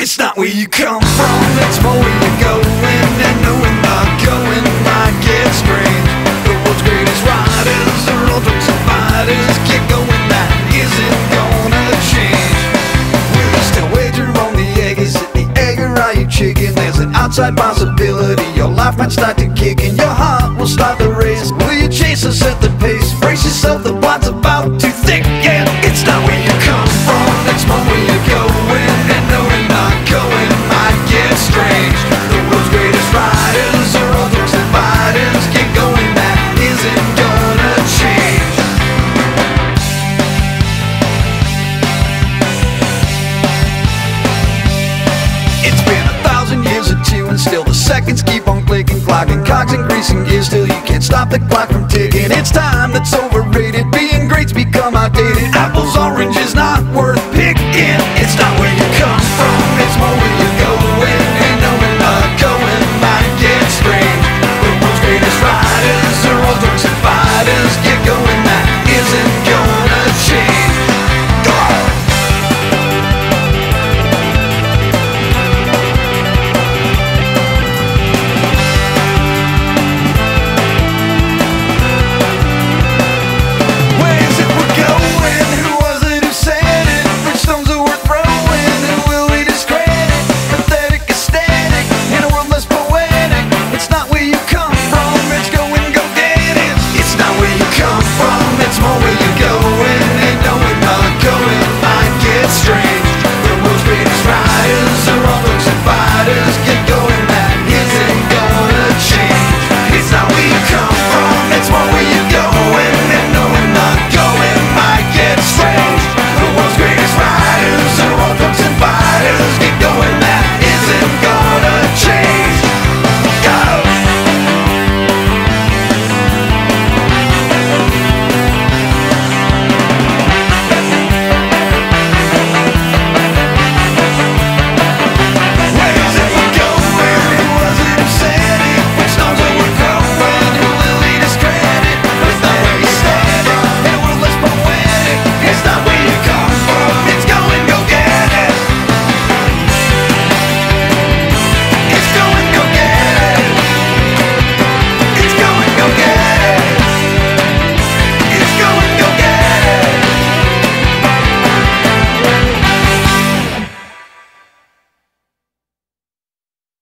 It's not where you come from, it's more where you're going. And knowing not going might get strange. The world's greatest riders are all drunk survivors. Get going, that isn't gonna change. Will you still wager on the egg? Is it the egg or are you chicken? There's an outside possibility your life might start to kick and your heart will start to race. Will you chase or set the pace? Brace yourself, the blood's about to thick. Yeah, it's not where you come from, it's more where you're going. And knowing not going might get strange. The world's greatest riders are all drunk survivors. Get going, that isn't gonna change. It's been 1,000 years or two and still the seconds keep on clicking, clocking, cogs increasing gears. Still you can't stop the clock from ticking. It's time that's over.